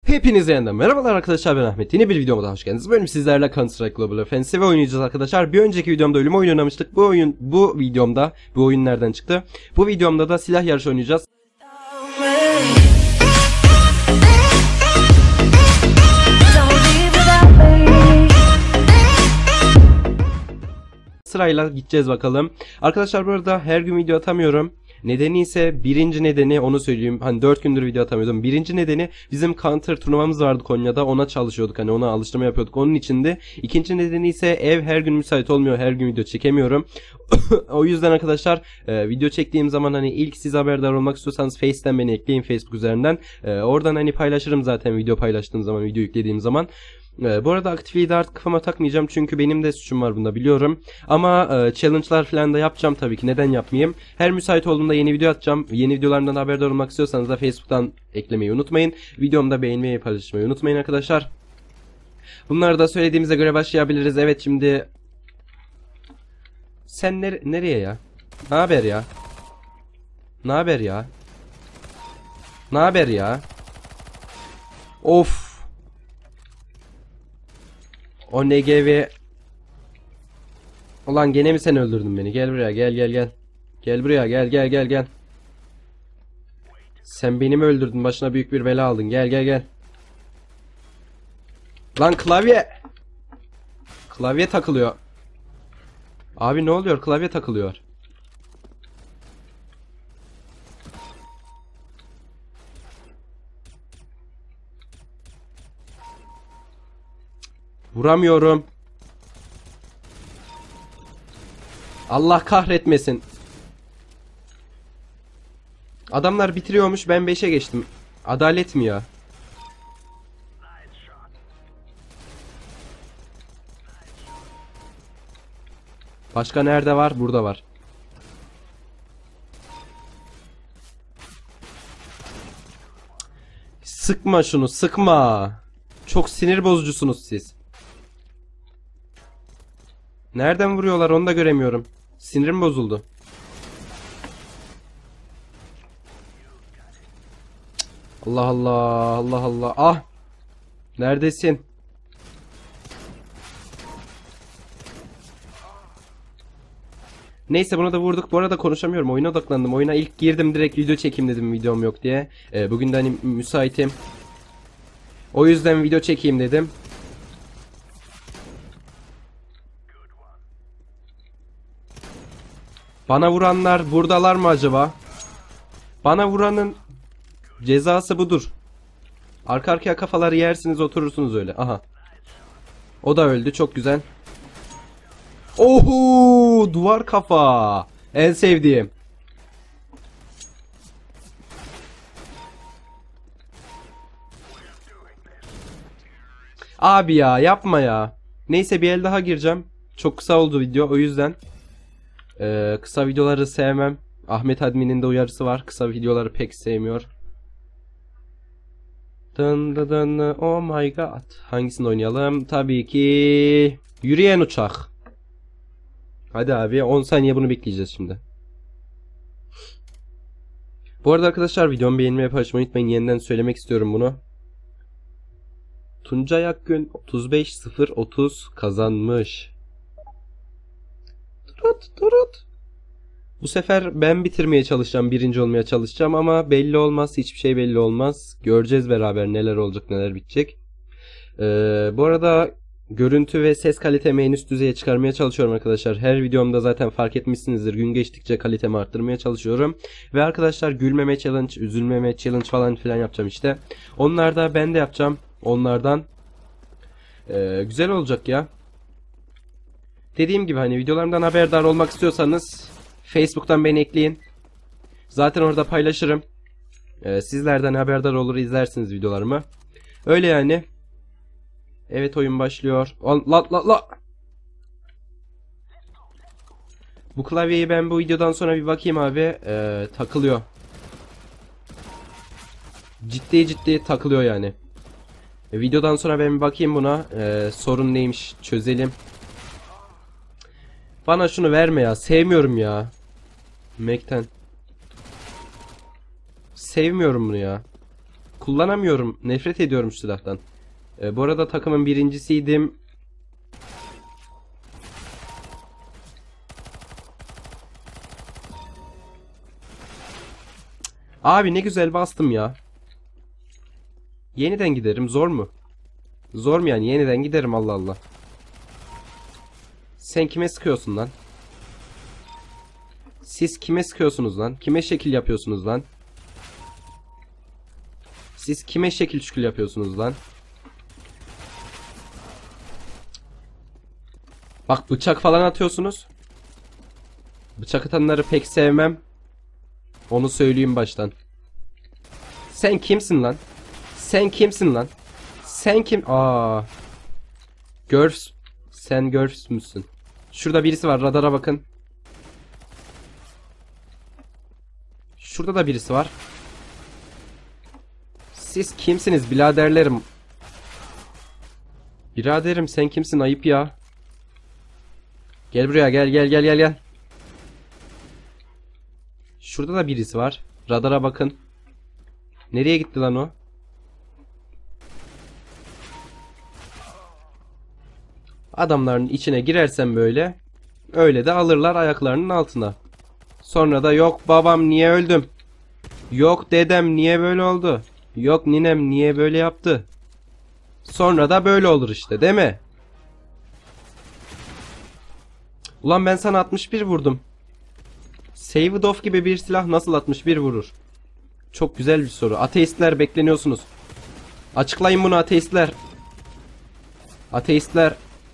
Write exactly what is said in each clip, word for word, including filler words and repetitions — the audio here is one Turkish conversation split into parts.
Hepinize yeniden merhabalar arkadaşlar, ben Ahmet. Yeni bir videoma da hoş geldiniz. Bugün sizlerle Counter-Strike Global Offensive oynayacağız arkadaşlar. Bir önceki videomda ölüm oyunu oynamıştık. Bu oyun bu videomda bu oyun nereden çıktı? Bu videomda da silah yarışı oynayacağız. Sırayla gideceğiz bakalım. Arkadaşlar bu arada her gün video atamıyorum. Nedeni ise birinci nedeni onu söyleyeyim. Hani dört gündür video atamıyordum. Birinci nedeni bizim Counter turnuvamız vardı Konya'da. Ona çalışıyorduk. Hani ona alıştırma yapıyorduk. Onun içinde. İkinci nedeni ise ev her gün müsait olmuyor. Her gün video çekemiyorum. O yüzden arkadaşlar e, video çektiğim zaman hani ilk siz haberdar olmak istiyorsanız Face'ten beni ekleyin, Facebook üzerinden. E, oradan hani paylaşırım zaten video paylaştığım zaman, video yüklediğim zaman. Ee, bu arada aktifliği de artık kafama takmayacağım çünkü benim de suçum var bunda, biliyorum. Ama e, challenge'lar falan da yapacağım tabii ki, neden yapmayayım. Her müsait olduğumda yeni video atacağım. Yeni videolarından haberdar olmak istiyorsanız da Facebook'tan eklemeyi unutmayın. Videomu da beğenmeyi, paylaşmayı unutmayın arkadaşlar. Bunları da söylediğimize göre başlayabiliriz. Evet, şimdi sen ner nereye ya? Ne haber ya? Ne haber ya? Ne haber ya? Of. O N G V. Ulan gene mi sen öldürdün beni? Gel buraya, gel gel gel. Gel buraya, gel gel gel gel. Sen beni mi öldürdün? Başına büyük bir bela aldın. Gel gel gel. Lan klavye. Klavye takılıyor. Abi ne oluyor? Klavye takılıyor. Vuramıyorum. Allah kahretmesin. Adamlar bitiriyormuş, ben beşe geçtim. Adalet mi ya? Başka nerede var? Burada var. Sıkma şunu, sıkma. Çok sinir bozucusunuz siz. Nereden vuruyorlar onu da göremiyorum. Sinirim bozuldu. Allah Allah, Allah Allah. Ah! Neredesin? Neyse, bunu da vurduk. Bu arada konuşamıyorum. Oyuna odaklandım. Oyuna ilk girdim, direkt video çekeyim dedim, videom yok diye. Ee, bugün de hani müsaitim. O yüzden video çekeyim dedim. Bana vuranlar buradalar mı acaba? Bana vuranın cezası budur. Arka arkaya kafaları yersiniz, oturursunuz öyle. Aha. O da öldü, çok güzel. Oho, duvar kafa. En sevdiğim. Abi ya, yapma ya. Neyse, bir el daha gireceğim. Çok kısa oldu video, o yüzden. Ee, kısa videoları sevmem. Ahmet Admin'in de uyarısı var. Kısa videoları pek sevmiyor. Dın dın dın, oh my god. Hangisini oynayalım? Tabii ki yürüyen uçak. Hadi abi, on saniye bunu bekleyeceğiz şimdi. Bu arada arkadaşlar, videomu beğenmeyi, paylaşmayı unutmayın. Yeniden söylemek istiyorum bunu. Tuncay Akgün otuz beş sıfır otuz kazanmış. Turut turut. Bu sefer ben bitirmeye çalışacağım, birinci olmaya çalışacağım ama belli olmaz, hiçbir şey belli olmaz. Göreceğiz beraber neler olacak, neler bitecek. Ee, bu arada görüntü ve ses kalitemi en üst düzeye çıkarmaya çalışıyorum arkadaşlar. Her videomda zaten fark etmişsinizdir, gün geçtikçe kalitemi arttırmaya çalışıyorum. Ve arkadaşlar gülmeme challenge, üzülmeme challenge falan filan yapacağım işte. Onlar da ben de yapacağım onlardan. Ee, güzel olacak ya. Dediğim gibi hani videolarımdan haberdar olmak istiyorsanız Facebook'tan beni ekleyin. Zaten orada paylaşırım. Ee, sizlerden haberdar olur, izlersiniz videolarımı. Öyle yani. Evet, oyun başlıyor. La la la. Bu klavyeyi ben bu videodan sonra bir bakayım abi. Ee, takılıyor. Ciddi ciddi takılıyor yani. E, videodan sonra ben bir bakayım buna. Ee, sorun neymiş çözelim. Bana şunu verme ya. Sevmiyorum ya. Mac'ten. Sevmiyorum bunu ya. Kullanamıyorum. Nefret ediyorum şu silahtan. Ee, bu arada takımın birincisiydim. Abi ne güzel bastım ya. Yeniden giderim. Zor mu? Zor mu yani? Yeniden giderim, Allah Allah. Sen kime sıkıyorsun lan? Siz kime sıkıyorsunuz lan? Kime şekil yapıyorsunuz lan? Siz kime şekil şükül yapıyorsunuz lan? Bak, bıçak falan atıyorsunuz. Bıçak atanları pek sevmem. Onu söyleyeyim baştan. Sen kimsin lan? Sen kimsin lan? Sen kim? Aa. Görs. Sen görs müsün? Şurada birisi var. Radara bakın. Şurada da birisi var. Siz kimsiniz biraderlerim? Biraderim sen kimsin? Ayıp ya. Gel buraya, gel gel gel gel gel. Şurada da birisi var. Radara bakın. Nereye gitti lan o? Adamların içine girersen böyle, öyle de alırlar ayaklarının altına. Sonra da yok babam niye öldüm? Yok dedem niye böyle oldu? Yok ninem niye böyle yaptı? Sonra da böyle olur işte, değil mi? Ulan ben sana altmış bir vurdum. Saved off gibi bir silah nasıl altmış bir vurur? Çok güzel bir soru. Ateistler bekleniyorsunuz. Açıklayın bunu ateistler. Ateistler.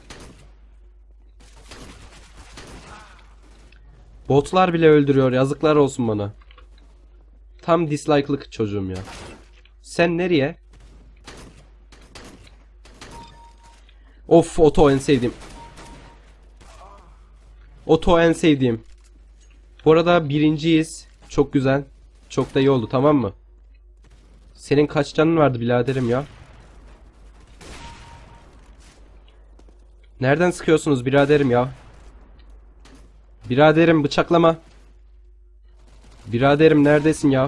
Botlar bile öldürüyor. Yazıklar olsun bana. Tam dislike'lık çocuğum ya. Sen nereye? Of, Oto en sevdiğim. Oto en sevdiğim. Bu arada birinciyiz. Çok güzel. Çok da iyi oldu, tamam mı? Senin kaç canın vardı biraderim ya? Nereden sıkıyorsunuz biraderim ya? Biraderim bıçaklama. Biraderim neredesin ya?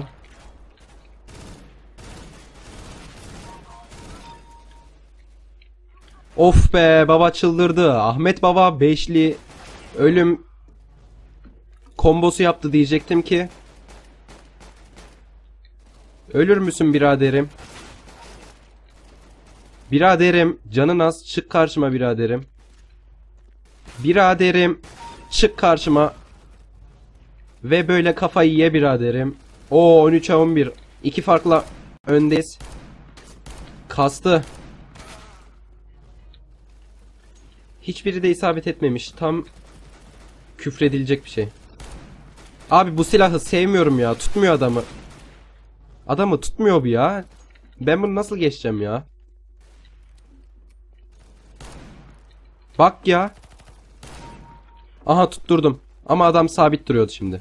Of be, baba çıldırdı. Ahmet baba beşli ölüm kombosu yaptı diyecektim ki. Ölür müsün biraderim? Biraderim canın az, çık karşıma biraderim. Biraderim çık karşıma. Ve böyle kafayı ye biraderim. Oo, on üçe on bir. İki farkla öndeyiz. Kastı. Hiçbiri de isabet etmemiş. Tam küfredilecek bir şey. Abi bu silahı sevmiyorum ya. Tutmuyor adamı. Adamı tutmuyor bu ya. Ben bunu nasıl geçeceğim ya? Bak ya. Aha, tutturdum. Ama adam sabit duruyordu şimdi.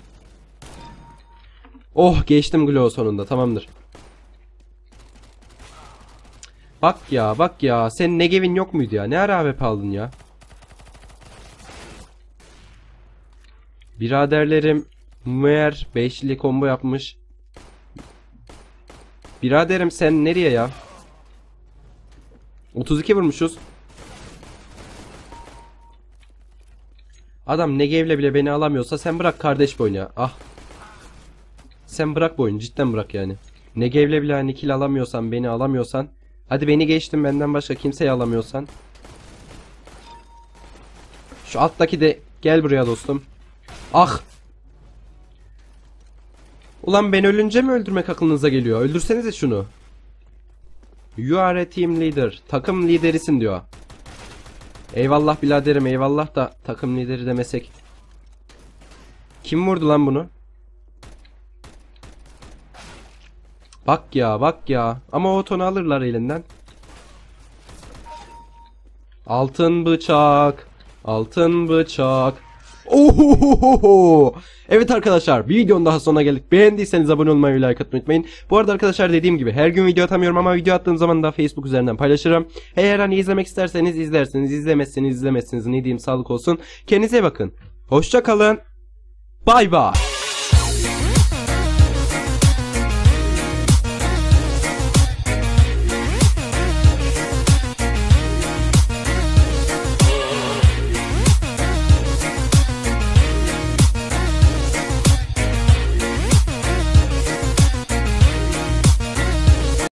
Oh, geçtim Glow sonunda, tamamdır. Bak ya bak ya. Senin Negev'in yok muydu ya? Ne ara A W P aldın ya? Biraderlerim meğer beşli combo yapmış. Biraderim sen nereye ya? otuz iki vurmuşuz. Adam Negev'le bile beni alamıyorsa sen bırak kardeş bu oyunu ya. Ah. Sen bırak bu oyunu, cidden bırak yani. Negev'le bile hani kill alamıyorsan, beni alamıyorsan. Hadi beni geçtim, benden başka kimseyi alamıyorsan. Şu alttaki de gel buraya dostum. Ah. Ulan ben ölünce mi öldürmek aklınıza geliyor? Öldürsenize şunu. You are a team leader. Takım liderisin diyor. Eyvallah biraderim, eyvallah da takım lideri demesek. Kim vurdu lan bunu? Bak ya bak ya. Ama o tonu alırlar elinden. Altın bıçak. Altın bıçak. Ohohoho. Evet arkadaşlar, bir videonun daha sonuna geldik. Beğendiyseniz abone olmayı ve like atmayı unutmayın. Bu arada arkadaşlar, dediğim gibi her gün video atamıyorum ama video attığım zaman da Facebook üzerinden paylaşırım. Eğer hani izlemek isterseniz izlersiniz, izlemezseniz izlemezsiniz. Ne diyeyim, sağlık olsun. Kendinize bakın. Hoşça kalın. Bay bay.